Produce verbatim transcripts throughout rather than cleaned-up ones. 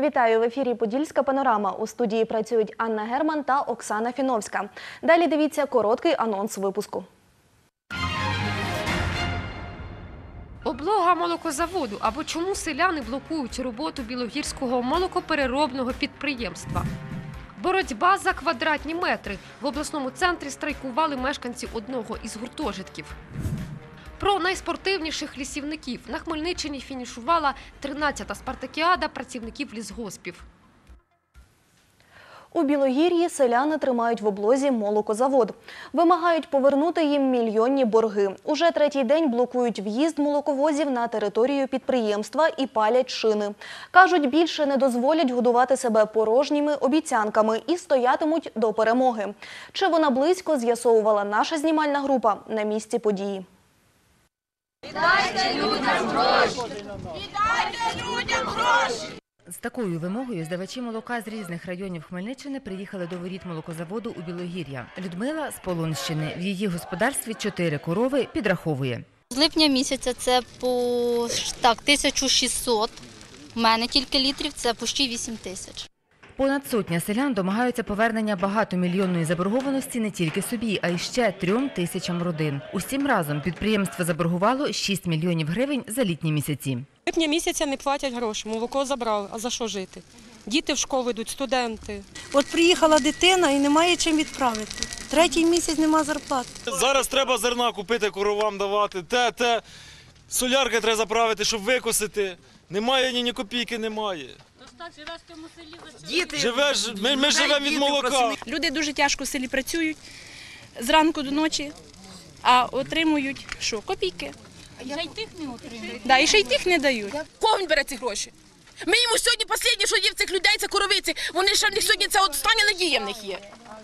Вітаю! В ефірі «Подільська панорама». У студії працюють Анна Герман та Оксана Фіновська. Далі дивіться короткий анонс випуску. Облога молокозаводу або чому селяни блокують роботу Білогірського молокопереробного підприємства. Боротьба за квадратні метри. В обласному центрі страйкували мешканці одного із гуртожитків. Про найспортивніших лісівників. На Хмельниччині фінішувала тринадцята спартакіада працівників лісгоспів. У Білогір'ї селяни тримають в облозі молокозавод. Вимагають повернути їм мільйонні борги. Уже третій день блокують в'їзд молоковозів на територію підприємства і палять шини. Кажуть, більше не дозволять годувати себе порожніми обіцянками і стоятимуть до перемоги. Чи вона близько, з'ясовувала наша знімальна група на місці події. Віддайте людям гроші! Віддайте людям гроші! З такою вимогою здавачі молока з різних районів Хмельниччини приїхали до воріт молокозаводу у Білогір'я. Людмила з Полонщини. В її господарстві чотири корови, підраховує. З липня місяця це по так, тисяча шістсот. У мене тільки літрів, це почти вісім тисяч. Понад сотня селян домагаються повернення багатомільйонної заборгованості не тільки собі, а й ще трьом тисячам родин. Усім разом підприємство заборгувало шість мільйонів гривень за літні місяці. Липня місяця не платять гроші, молоко забрали, а за що жити? Діти в школу йдуть, студенти. От приїхала дитина і немає чим відправити. Третій місяць нема зарплати. Зараз треба зерна купити, коровам давати, те, те. Солярки треба заправити, щоб викосити. Немає ні, ні копійки, немає. Діти, Живеш, ми, ми живемо від молока. Люди дуже тяжко в селі працюють зранку до ночі, а отримують що? Копійки. А я й тих не отримую. Да, і ще й тих не дають. кого він бере ці гроші? Ми йому сьогодні останнє, що є в цих людей, це коровиці. Вони ще в них сьогодні, це остання надія в них є.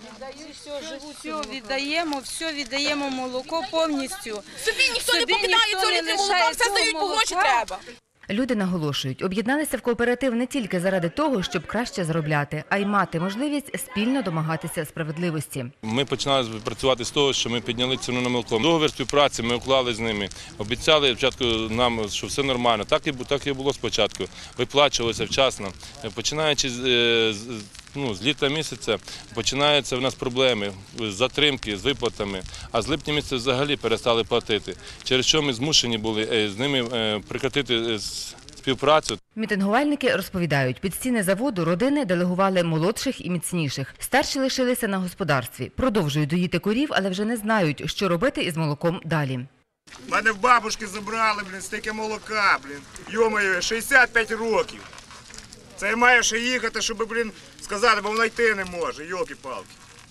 Все віддаємо, все віддаємо молоко повністю. Собі ніхто не покидає цього літру молока, все здають, бо гроші треба. Люди наголошують, об'єдналися в кооператив не тільки заради того, щоб краще заробляти, а й мати можливість спільно домагатися справедливості. Ми починали працювати з того, що ми підняли ціну на молоко. Договір співпраці ми уклали з ними. Обіцяли спочатку нам, що все нормально. Так і, так і було спочатку. Виплачувалося вчасно. Починаючи з, ну, з літа місяця, починаються в нас проблеми, затримки з виплатами. А з липня місяця взагалі перестали платити. Через що ми змушені були з ними прекратити співпрацю. Мітингувальники розповідають, під стіни заводу родини делегували молодших і міцніших. Старші лишилися на господарстві. Продовжують доїти корів, але вже не знають, що робити із молоком далі. Мене в бабушки забрали, блін, стільки молока, блін. Йо-моє, шістдесят п'ять років. Це я маю ще їхати, щоб, блін, сказати, бо вона йти не може, йолки-палки.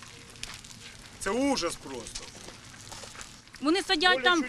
Це ужас просто. Вони сидять там,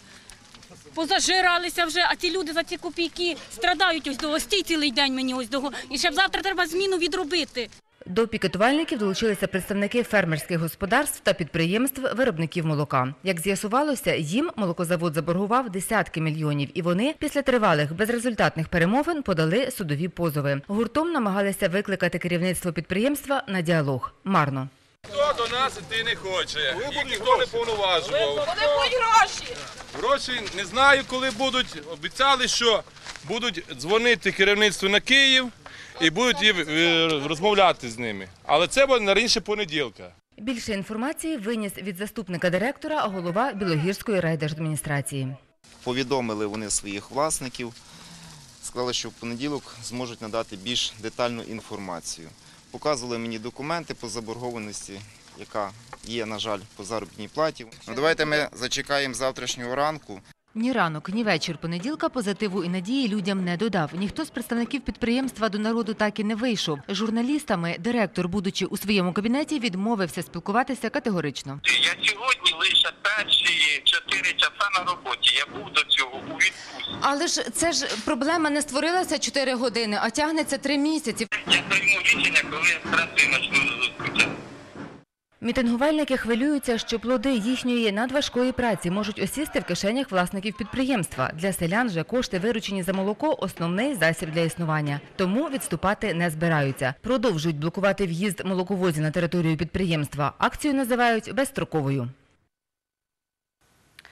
позажиралися вже, а ці люди за ці копійки страдають ось до стій цілий день мені ось до. І ще завтра треба зміну відробити. До пікетувальників долучилися представники фермерських господарств та підприємств виробників молока. Як з'ясувалося, їм молокозавод заборгував десятки мільйонів, і вони після тривалих безрезультатних перемовин подали судові позови. Гуртом намагалися викликати керівництво підприємства на діалог. Марно. Ніхто до нас іти не хоче, їх ніхто не повноважував. Коли будуть гроші? Гроші не знаю, коли будуть. Обіцяли, що будуть дзвонити керівництву на Київ і будуть розмовляти з ними. Але це буде на раніше понеділка. Більше інформації виніс від заступника директора голова Білогірської райдержадміністрації. Повідомили вони своїх власників, сказали, що в понеділок зможуть надати більш детальну інформацію. Показували мені документи по заборгованості, яка є, на жаль, по заробітній платі. Ну, давайте ми зачекаємо завтрашнього ранку. Ні ранок, ні вечір понеділка позитиву і надії людям не додав. Ніхто з представників підприємства до народу так і не вийшов. З журналістами директор, будучи у своєму кабінеті, відмовився спілкуватися категорично. Я сьогодні лише перші чотири часа на роботі. Я був до цього у відпустці. Але ж це ж проблема не створилася чотири години, а тягнеться три місяці. Я прийму рішення, коли працюю почну зустрічати. Мітингувальники хвилюються, що плоди їхньої надважкої праці можуть осісти в кишенях власників підприємства. Для селян же кошти, виручені за молоко – основний засіб для існування. Тому відступати не збираються. Продовжують блокувати в'їзд молоковозів на територію підприємства. Акцію називають безстроковою.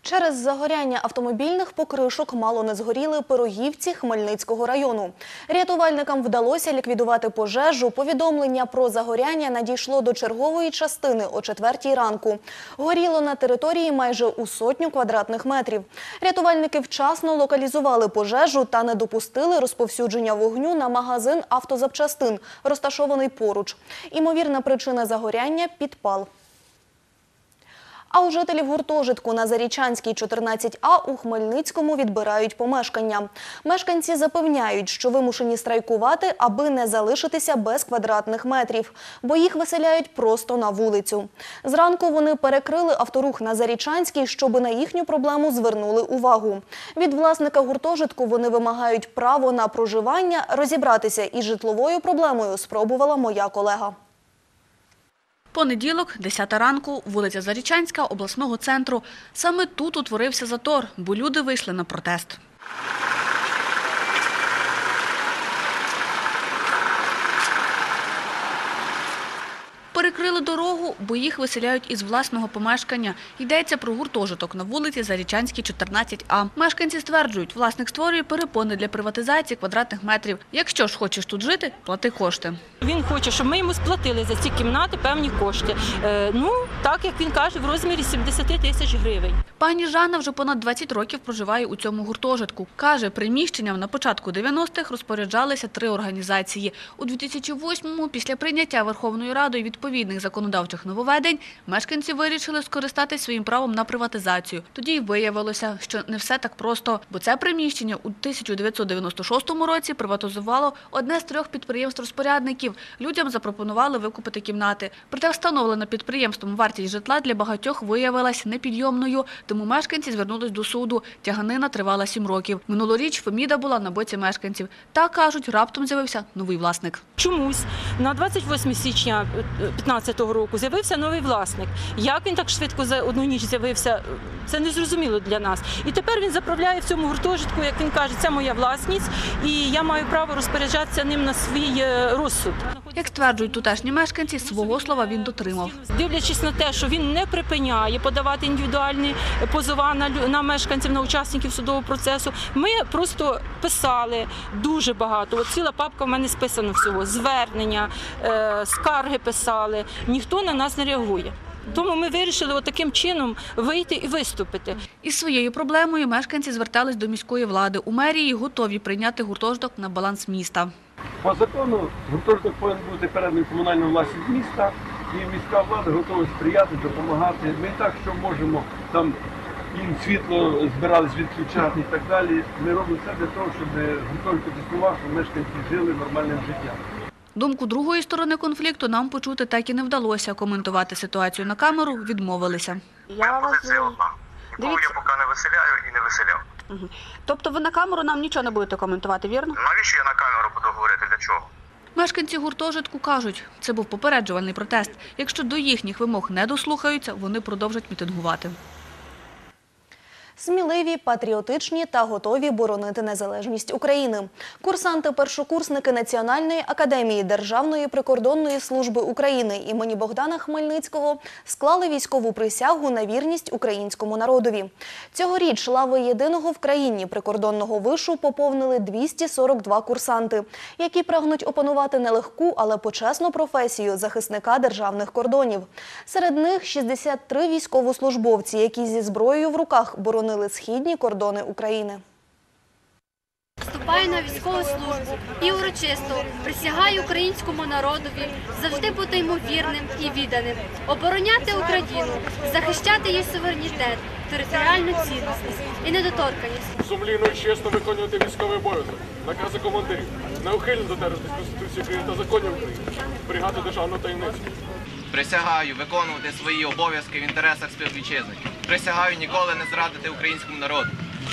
Через загоряння автомобільних покришок мало не згоріли пирогівці Хмельницького району. Рятувальникам вдалося ліквідувати пожежу. Повідомлення про загоряння надійшло до чергової частини о четвертій ранку. Горіло на території майже у сотню квадратних метрів. Рятувальники вчасно локалізували пожежу та не допустили розповсюдження вогню на магазин автозапчастин, розташований поруч. Імовірна причина загоряння – підпал. А у жителів гуртожитку на Зарічанській, чотирнадцять А у Хмельницькому відбирають помешкання. Мешканці запевняють, що вимушені страйкувати, аби не залишитися без квадратних метрів, бо їх виселяють просто на вулицю. Зранку вони перекрили авторух на Зарічанській, щоб на їхню проблему звернули увагу. Від власника гуртожитку вони вимагають право на проживання. Розібратися із житловою проблемою спробувала моя колега. Понеділок, десята ранку, вулиця Зарічанська, обласного центру. Саме тут утворився затор, бо люди вийшли на протест. Перекрили дорогу, бо їх виселяють із власного помешкання. Йдеться про гуртожиток на вулиці Зарічанській, чотирнадцять А. Мешканці стверджують, власник створює перепони для приватизації квадратних метрів. Якщо ж хочеш тут жити, плати кошти. Він хоче, щоб ми йому сплатили за ці кімнати певні кошти. Е, ну, так, як він каже, в розмірі сімдесят тисяч гривень. Пані Жанна вже понад двадцять років проживає у цьому гуртожитку. Каже, приміщенням на початку дев'яностих розпоряджалися три організації. У дві тисячі восьмому, після прийняття Верховною Радою відповідних законодавчих нововведень, мешканці вирішили скористатись своїм правом на приватизацію. Тоді й виявилося, що не все так просто, бо це приміщення у тисяча дев'ятсот дев'яносто шостому році приватизувало одне з трьох підприємств-розпорядників. Людям запропонували викупити кімнати. Проте встановлена підприємством вартість житла для багатьох виявилась непідйомною, тому мешканці звернулись до суду. Тяганина тривала сім років. Минулоріч Феміда була на боці мешканців. Та, кажуть, раптом з'явився новий власник. Чомусь на двадцять восьме січня дві тисячі п'ятнадцятого року з'явився новий власник. Як він так швидко за одну ніч з'явився, це незрозуміло для нас. І тепер він заправляє в цьому гуртожитку, як він каже, це моя власність, і я маю право розпоряджатися ним на свій розсуд. Як стверджують тутешні мешканці, свого слова він дотримав. Дивлячись на те, що він не припиняє подавати індивідуальні позова на, на мешканців, на учасників судового процесу, ми просто писали дуже багато. От ціла папка в мене списана всього. Звернення, е, скарги писали. Ніхто на нас не реагує. Тому ми вирішили отаким чином вийти і виступити. Із своєю проблемою мешканці звертались до міської влади. У мерії готові прийняти гуртожиток на баланс міста. По закону гуртожиток повинен бути переданий в комунальну власність міста, і міська влада готова сприяти, допомагати. Ми так, що можемо, там їм світло збирались відключати і так далі. Ми робимо все для того, щоб гуртожиток існував, щоб мешканці жили нормальним життям. Думку другої сторони конфлікту нам почути так і не вдалося. Коментувати ситуацію на камеру відмовилися. Я позиція одна. Нікого я поки не виселяю і не виселяв. Угу. Тобто ви на камеру нам нічого не будете коментувати, вірно? Навіщо я на камеру буду говорити? Для чого? Мешканці гуртожитку кажуть, це був попереджувальний протест. Якщо до їхніх вимог не дослухаються, вони продовжать мітингувати. Сміливі, патріотичні та готові боронити незалежність України. Курсанти-першокурсники Національної академії Державної прикордонної служби України імені Богдана Хмельницького склали військову присягу на вірність українському народові. Цьогоріч лави єдиного в країні прикордонного вишу поповнили двісті сорок два курсанти, які прагнуть опанувати нелегку, але почесну професію захисника державних кордонів. Серед них шістдесят три військовослужбовці, які зі зброєю в руках боронили східні кордони України. Вступаю на військову службу і урочисто присягаю українському народові завжди бути йому вірним і відданим, обороняти Україну, захищати її суверенітет, територіальну цілісність і недоторканність. Сумлінно і чесно виконувати військовий обов'язок, накази командирів, неухильно додержуватись Конституції України та законів України, зберігати державну таємницю. Присягаю виконувати свої обов'язки в інтересах співвітчизників. Присягаю ніколи не зрадити українському народу.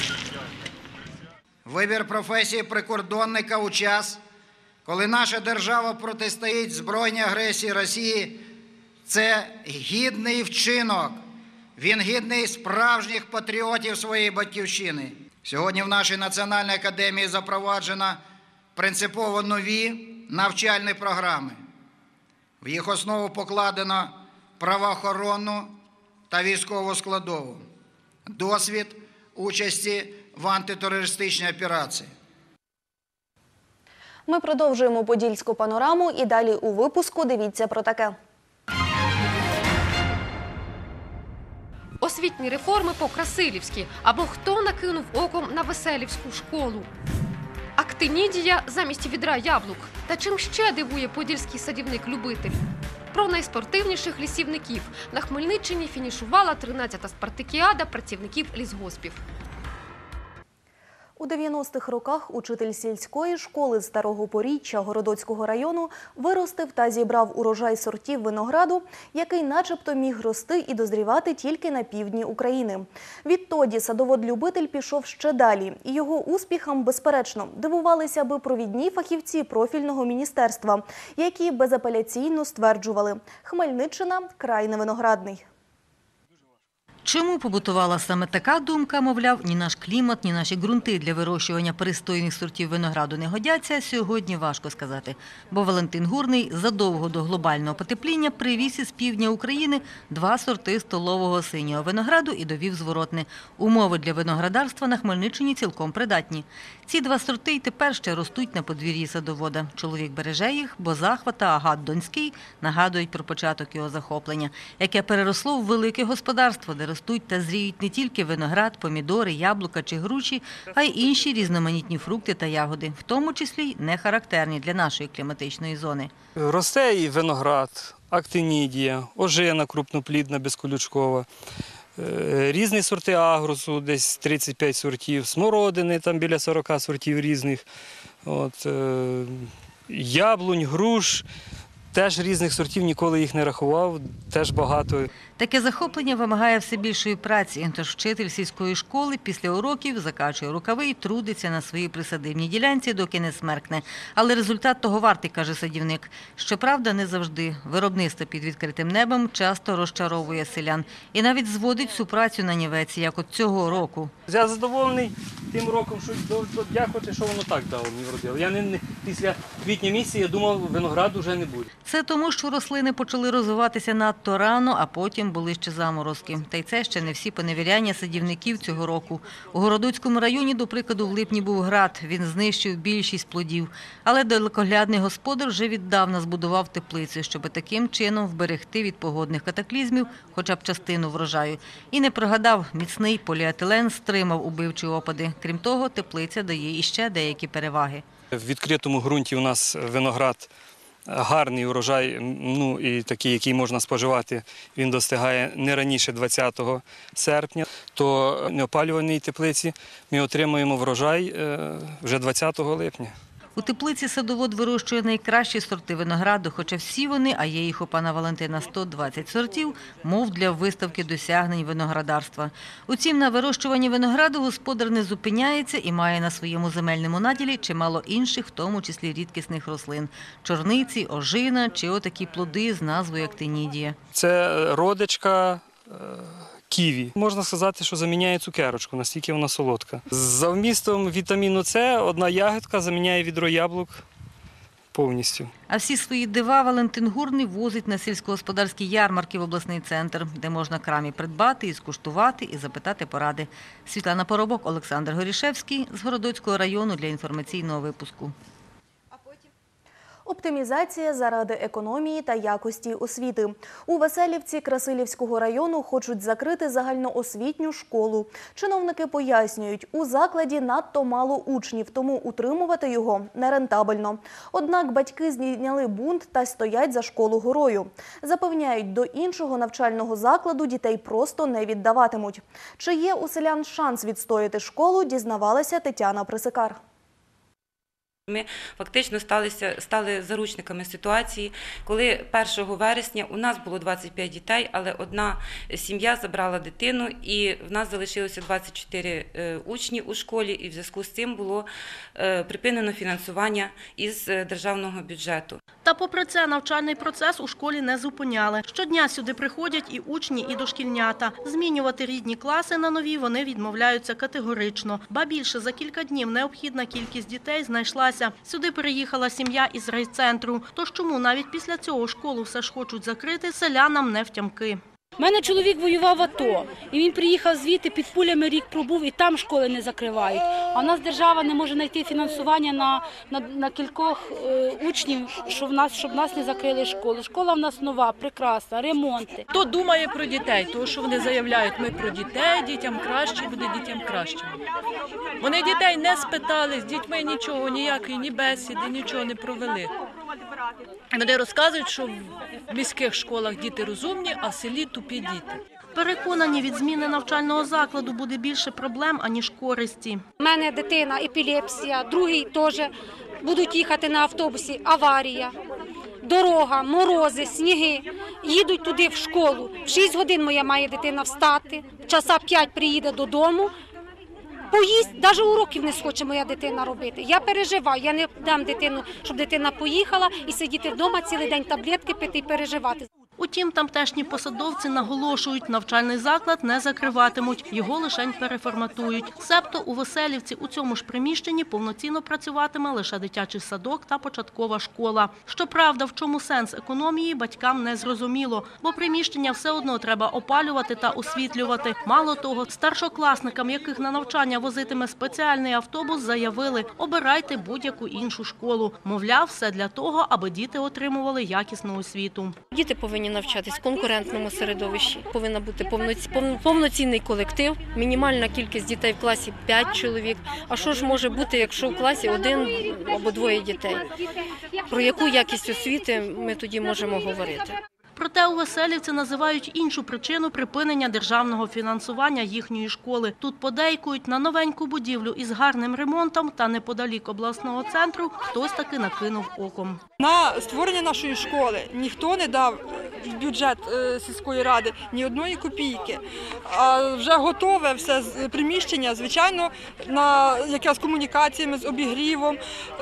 Вибір професії прикордонника у час, коли наша держава протистоїть збройній агресії Росії, це гідний вчинок. Він гідний справжніх патріотів своєї батьківщини. Сьогодні в нашій Національній академії запроваджено принципово нові навчальні програми. В їх основу покладено правоохоронну та військову складову. досвід участі в антитерористичній операції. Ми продовжуємо Подільську панораму і далі у випуску дивіться про таке. Освітні реформи по-красилівськи. Або хто накинув оком на Веселівську школу. Актинідія замість відра яблук. Та чим ще дивує подільський садівник-любитель? Про найспортивніших лісівників. На Хмельниччині фінішувала тринадцята спартакіада працівників лісгоспів. У дев'яностих роках учитель сільської школи з Старого Поріччя Городоцького району виростив та зібрав урожай сортів винограду, який начебто міг рости і дозрівати тільки на півдні України. Відтоді садовод-любитель пішов ще далі. І його успіхам, безперечно, дивувалися би провідні фахівці профільного міністерства, які безапеляційно стверджували – Хмельниччина – край невиноградний. Чому побутувала саме така думка, мовляв, ні наш клімат, ні наші ґрунти для вирощування пристойних сортів винограду не годяться, сьогодні важко сказати. Бо Валентин Гурний задовго до глобального потепління привіз із півдня України два сорти столового синього винограду і довів зворотне. Умови для виноградарства на Хмельниччині цілком придатні. Ці два сорти й тепер ще ростуть на подвір'ї садовода. Чоловік береже їх, бо Захва та Агат Донський нагадують про початок його захоплення, яке переросло в велике господарство, де ростуть та зріють не тільки виноград, помідори, яблука чи груші, а й інші різноманітні фрукти та ягоди, в тому числі й не характерні для нашої кліматичної зони. Росте і виноград, актинідія, ожина крупноплідна, безколючкова, різні сорти агрусу, десь тридцять п'ять сортів, смородини, там біля сорока сортів різних, от, яблунь, груш. Теж різних сортів, ніколи їх не рахував, теж багато. Таке захоплення вимагає все більшої праці, тож вчитель сільської школи після уроків закачує рукави і трудиться на своїй присадибній ділянці, доки не смеркне. Але результат того вартий, каже садівник. Щоправда, не завжди. Виробництво під відкритим небом часто розчаровує селян. І навіть зводить всю працю на нівець, як от цього року. Я задоволений тим роком, що дякувати, що воно так дало мені вродило. Я не, після квітня місяця я думав, винограду вже не буде. Це тому, що рослини почали розвиватися надто рано, а потім були ще заморозки. Та й це ще не всі поневіряння садівників цього року. У Городоцькому районі, до прикладу, в липні був град. Він знищив більшість плодів. Але далекоглядний господар вже віддавна збудував теплицю, щоб таким чином вберегти від погодних катаклізмів хоча б частину врожаю. І не прогадав, міцний поліетилен стримав убивчі опади. Крім того, теплиця дає іще деякі переваги. В відкритому ґрунті у нас виноград гарний урожай, ну і такий, який можна споживати, він достигає не раніше двадцятого серпня. То в неопалювальній теплиці ми отримуємо врожай вже двадцятого липня. У теплиці садовод вирощує найкращі сорти винограду, хоча всі вони, а є їх у пана Валентина сто двадцять сортів, мов для виставки досягнень виноградарства. Утім, на вирощуванні винограду господар не зупиняється і має на своєму земельному наділі чимало інших, в тому числі рідкісних рослин – чорниці, ожина чи отакі плоди з назвою актинідія. Це родичка ківі. Можна сказати, що заміняє цукерочку, настільки вона солодка. За вмістом вітаміну С одна ягідка заміняє відро яблук повністю. А всі свої дива Валентин Гурний возить на сільськогосподарські ярмарки в обласний центр, де можна крамі придбати, і скуштувати, і запитати поради. Світлана Поробок, Олександр Горішевський з Городоцького району для інформаційного випуску. Оптимізація заради економії та якості освіти. У Веселівці Красилівського району хочуть закрити загальноосвітню школу. Чиновники пояснюють, у закладі надто мало учнів, тому утримувати його нерентабельно. Однак батьки здійняли бунт та стоять за школу горою. Запевняють, до іншого навчального закладу дітей просто не віддаватимуть. Чи є у селян шанс відстояти школу, дізнавалася Тетяна Присикар. Ми фактично сталися, стали заручниками ситуації, коли першого вересня у нас було двадцять п'ять дітей, але одна сім'я забрала дитину і в нас залишилося двадцять чотири учні у школі, і в зв'язку з цим було припинено фінансування із державного бюджету. Та попри це навчальний процес у школі не зупиняли. Щодня сюди приходять і учні, і дошкільнята. Змінювати рідні класи на нові вони відмовляються категорично. Ба більше, за кілька днів необхідна кількість дітей знайшлася. Сюди переїхала сім'я із райцентру. Тож чому навіть після цього школу все ж хочуть закрити, селянам не втямки. У мене чоловік воював в АТО, і він приїхав звідти, під пулями рік пробув, і там школи не закривають. А в нас держава не може знайти фінансування на, на, на кількох е, учнів, щоб в нас, щоб нас не закрили школи. Школа в нас нова, прекрасна, ремонти. Хто думає про дітей, тому що вони заявляють, ми про дітей, дітям краще, буде дітям краще. Вони дітей не спитали, з дітьми нічого, ніякої ні бесіди, нічого не провели. Вони розказують, що в міських школах діти розумні, а в селі тупі діти. Переконані, від зміни навчального закладу буде більше проблем, аніж користі. У мене дитина епілепсія, другий теж будуть їхати на автобусі, аварія. Дорога, морози, сніги. Їдуть туди в школу. В шість годин моя має дитина встати, часа п'ять приїде додому. Поїсть, навіть уроків не схоче моя дитина робити. Я переживаю, я не дам дитину, щоб дитина поїхала і сидіти вдома цілий день таблетки пити і переживати. Утім, тамтешні посадовці наголошують, навчальний заклад не закриватимуть, його лишень переформатують. Себто у Веселівці у цьому ж приміщенні повноцінно працюватиме лише дитячий садок та початкова школа. Щоправда, в чому сенс економії, батькам не зрозуміло, бо приміщення все одно треба опалювати та освітлювати. Мало того, старшокласникам, яких на навчання возитиме спеціальний автобус, заявили – обирайте будь-яку іншу школу. Мовляв, все для того, аби діти отримували якісну освіту. Діти повинні навчатись в конкурентному середовищі. Повинен бути повноцінний колектив, мінімальна кількість дітей в класі – п'ять чоловік. А що ж може бути, якщо в класі один або двоє дітей? Про яку якість освіти ми тоді можемо говорити? Проте у Веселівці називають іншу причину припинення державного фінансування їхньої школи. Тут подейкують, на новеньку будівлю із гарним ремонтом та неподалік обласного центру хтось таки накинув оком. На створення нашої школи ніхто не дав в бюджет сільської ради ні одної копійки. А вже готове все приміщення, звичайно, на якраз комунікаціями, з обігрівом,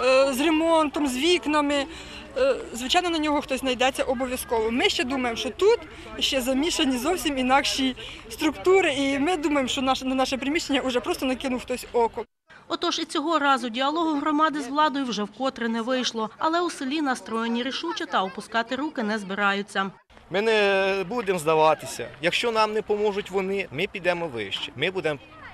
з ремонтом, з вікнами. Звичайно, на нього хтось знайдеться обов'язково. Ми ще думаємо, що тут ще замішані зовсім інакші структури, і ми думаємо, що наше, на наше приміщення вже просто накинув хтось око. Отож і цього разу діалогу громади з владою вже вкотре не вийшло, але у селі настроєні рішуче та опускати руки не збираються. Ми не будемо здаватися. Якщо нам не поможуть вони, ми підемо вище. Ми будемо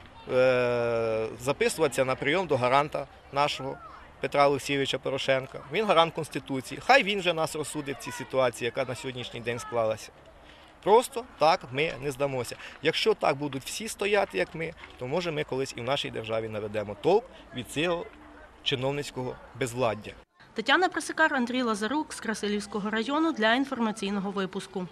е- записуватися на прийом до гаранта нашого, Петра Олексійовича Порошенка. Він гарант Конституції. Хай він вже нас розсудить в цій ситуації, яка на сьогоднішній день склалася. Просто так ми не здамося. Якщо так будуть всі стояти, як ми, то може ми колись і в нашій державі наведемо толк від цього чиновницького безвладдя. Тетяна Присикар, Андрій Лазарук з Красилівського району для інформаційного випуску.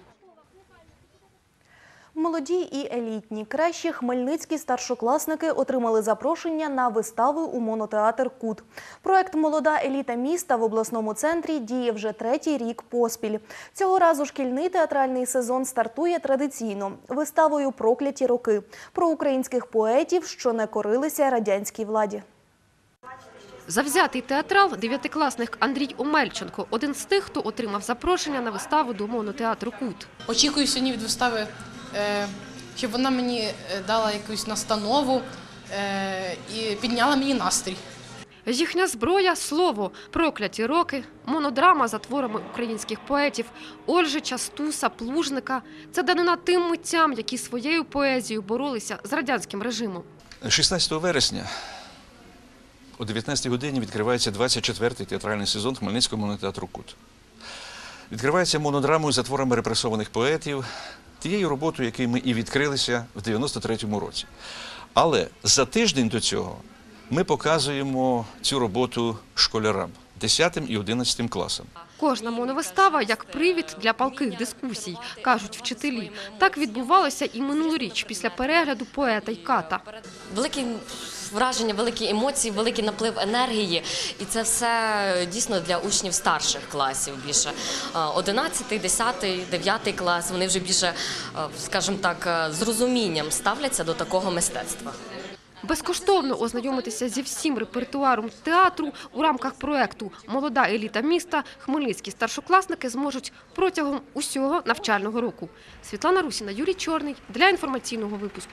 Молоді і елітні. Кращі хмельницькі старшокласники отримали запрошення на вистави у монотеатр «Кут». Проект «Молода еліта міста» в обласному центрі діє вже третій рік поспіль. Цього разу шкільний театральний сезон стартує традиційно – виставою «Прокляті роки» про українських поетів, що не корилися радянській владі. Завзятий театрал, дев'ятикласник Андрій Омельченко – один з тих, хто отримав запрошення на виставу до монотеатру «Кут». Очікую сьогодні від вистави, щоб вона мені дала якусь настанову і підняла мені настрій. Їхня зброя – слово, прокляті роки, монодрама за творами українських поетів Ольжича, Стуса, Плужника. Це данина тим митцям, які своєю поезією боролися з радянським режимом. шістнадцятого вересня о дев'ятнадцятій годині відкривається двадцять четвертий театральний сезон Хмельницького монотеатру «Кут». Відкривається монодрамою за творами репресованих поетів, тією роботою, якою ми і відкрилися в дев'яносто третьому році. Але за тиждень до цього ми показуємо цю роботу школярам, десятим і одинадцятим класам. Кожна моновистава як привід для палких дискусій, кажуть вчителі. Так відбувалося і минулоріч після перегляду «Поета й ката». Великі враження, великі емоції, великий наплив енергії. І це все дійсно для учнів старших класів більше. одинадцятий, десятий, дев'ятий клас, вони вже більше, скажімо так, з розумінням ставляться до такого мистецтва. Безкоштовно ознайомитися зі всім репертуаром театру у рамках проєкту «Молода еліта міста» хмельницькі старшокласники зможуть протягом усього навчального року. Світлана Русіна, Юрій Чорний для інформаційного випуску.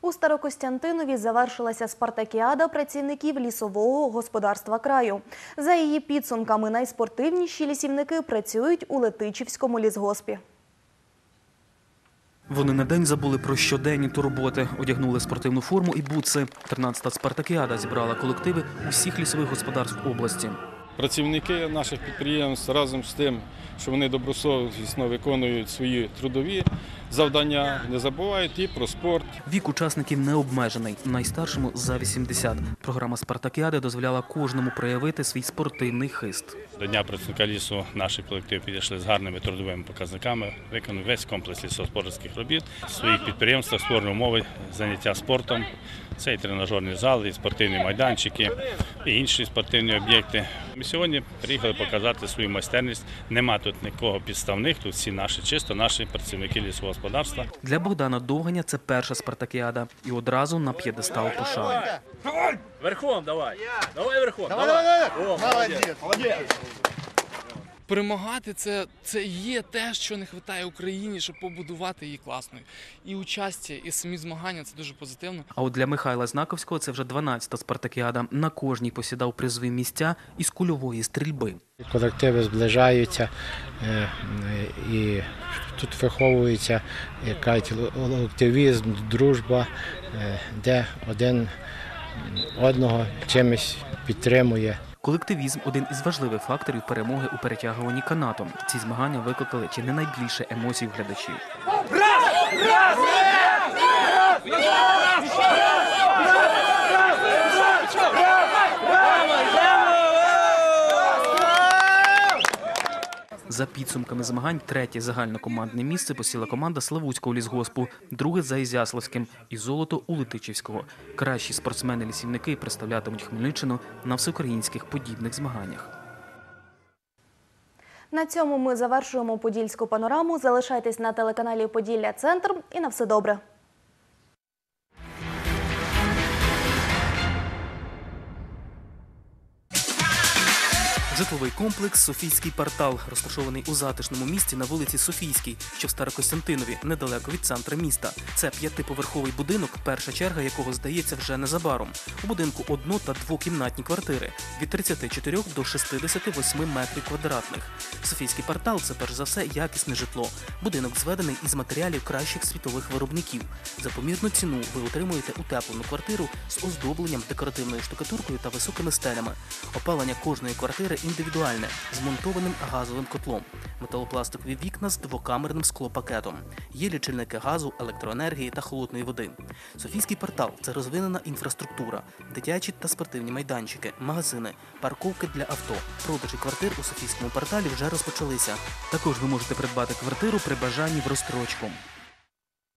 У Старокостянтинові завершилася спартакіада працівників лісового господарства краю. За її підсумками, найспортивніші лісівники працюють у Летичівському лісгоспі. Вони на день забули про щоденні турботи, одягнули спортивну форму і бутси. тринадцята спартакіада зібрала колективи усіх лісових господарств області. Працівники наших підприємств разом з тим, що вони добросовісно виконують свої трудові завдання, не забувають і про спорт. Вік учасників не обмежений. Найстаршому – за вісімдесят. Програма спартакіади дозволяла кожному проявити свій спортивний хист. До Дня працівника лісу наші колективи підійшли з гарними трудовими показниками, виконали весь комплекс лісогосподарських робіт. В своїх підприємствах створені умови заняття спортом. Це і тренажерні зали, і спортивні майданчики, і інші спортивні об'єкти. Ми сьогодні приїхали показати свою майстерність. Нема тут нікого підставних, тут всі наші, чисто наші працівники лісового господарства. Для Богдана Довганя це перша спартакіада. І одразу на п'єдестал пошани. Верхом давай. Давай верхом. Давай, давай. О, молодець. Молодець. Перемагати це, це є те, що не вистачає Україні, щоб побудувати її класною. І участь, і самі змагання – це дуже позитивно. А от для Михайла Знаковського це вже дванадцята спартакіада. На кожній посідав призові місця із кульової стрільби. Колективи зближаються і тут виховується колективізм, дружба, де один одного чимось підтримує. Колективізм – один із важливих факторів перемоги у перетягуванні канатом. Ці змагання викликали чи не найбільше емоцій у глядачів. Раз! Раз! За підсумками змагань, третє загальнокомандне місце посіла команда Славутського лісгоспу, друге – за Ізяславським і золото у Летичівського. Кращі спортсмени-лісівники представлятимуть Хмельниччину на всеукраїнських подібних змаганнях. На цьому ми завершуємо подільську панораму. Залишайтесь на телеканалі «Поділля Центр» і на все добре. Житловий комплекс «Софійський квартал», розташований у затишному місці на вулиці Софійській, що в Старокостянтинові, недалеко від центра міста. Це п'ятиповерховий будинок, перша черга якого здається вже незабаром. У будинку одно- та двокімнатні квартири від тридцяти чотирьох до шістдесяти восьми метрів квадратних. «Софійський квартал» – це перш за все якісне житло. Будинок зведений із матеріалів кращих світових виробників. За помірну ціну ви отримуєте утеплену квартиру з оздобленням, декоративною штукатуркою та високими стелями. Опалення кожної квартири індивідуальне, з монтованим газовим котлом. Металопластикові вікна з двокамерним склопакетом. Є лічильники газу, електроенергії та холодної води. Софійський квартал – це розвинена інфраструктура, дитячі та спортивні майданчики, магазини, парковки для авто. Продажі квартир у Софійському кварталі вже розпочалися. Також ви можете придбати квартиру при бажанні в розстрочку.